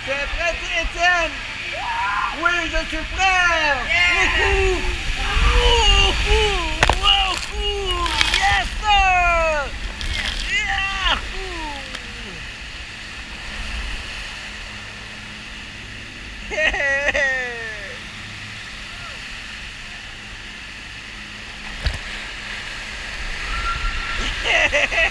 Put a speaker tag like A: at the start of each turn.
A: T'es prêt, Étienne? Oui, je suis prêt! Wouhou! Wouhou! Wouhou! Yes, sir! Yahoo! Hey!